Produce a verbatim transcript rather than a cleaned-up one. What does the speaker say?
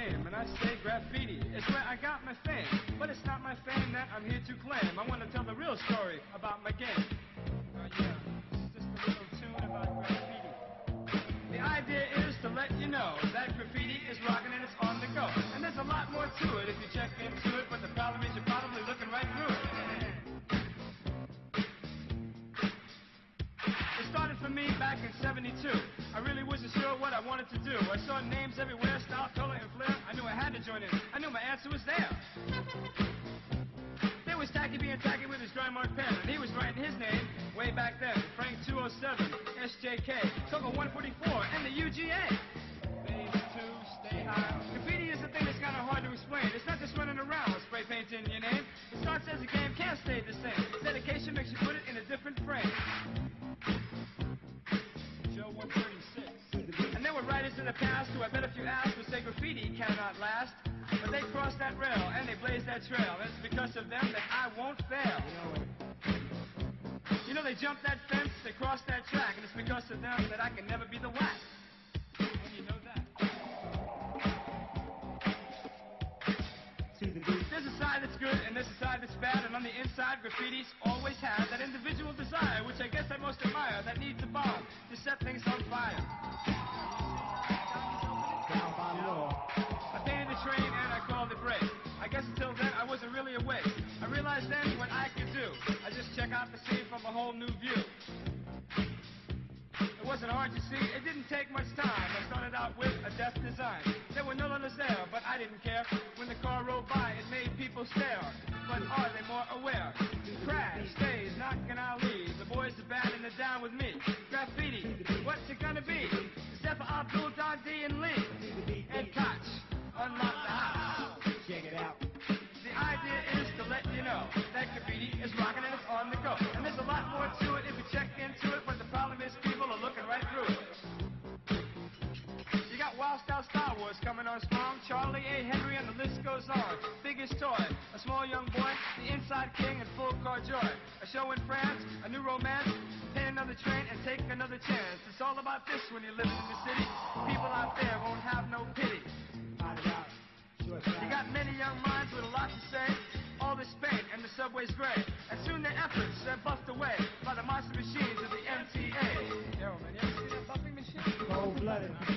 name, and I say graffiti. It's where I got my fame, but it's not my fame that I'm here to claim. I want to tell the real story about my game. Uh, yeah, it's just a little tune about graffiti. The idea is to let you know that graffiti is rocking and it's on the go. And there's a lot more to it if you check into it, but the problem is you're probably looking right through it. It started for me back in seventy-two. I really wasn't sure what I wanted to do. I saw names everywhere, style, color, and flair. I knew I had to join in. I knew my answer was there. There was Tacky being tacky with his dry mark pen, and he was writing his name way back then. Frank two oh seven, S J K, Togo one forty-four, and the U G A. Phase two, stay high. Graffiti is a thing that's kind of hard to explain. It's not just running around spray painting your name. It starts as a game, can't stay the same. Dedication makes you put it in a different frame. Joe one thirty-six. And there were writers in the past who I bet if you asked would say graffiti cannot last. But they crossed that rail and they blazed that trail. And it's because of them that I won't fail. You know, they jumped that fence, they crossed that track, and it's because of them that I can never be the whack. And you know that. There's a side that's good and there's a side that's bad, and on the inside, graffiti's always had that individual desire, which I guess I most admire, that needs a bomb to set things on fire. I painted the train and I called it break. I guess until then I wasn't really awake. I realized then what I could do. I just check out the scene from a whole new view. It wasn't hard to see, it didn't take much time. I started out with a death design. There were no letters there, but I didn't care. When the car rolled by, it made people stare. But are they more aware? Crash, stays, knocking out leaves. The boys are bad and they're down with me. Graffiti, what's it gonna be? Except for Abdul, Don D, and Lee. And Koch, unlock the house. Check it out. The idea is to let you know that graffiti is rocking and it's on the go. And there's a lot more to it if you check into it, but the problem is people are looking right through it. You got Wild Style Star Wars coming on strong, Charlie A. Henry, and the list goes on. Biggest toy, a small young boy, the inside king and full car joy. A show in France, a new romance, pay another train and take another chance. It's all about this when you're living in the city. People out there won't have no pity. You got many young minds with a lot to say. All this paint and the subway's gray, and soon their efforts are buffed away by the monster machines of the M T A. Yo, man, you ever see that buffing machine? Cold-blooded.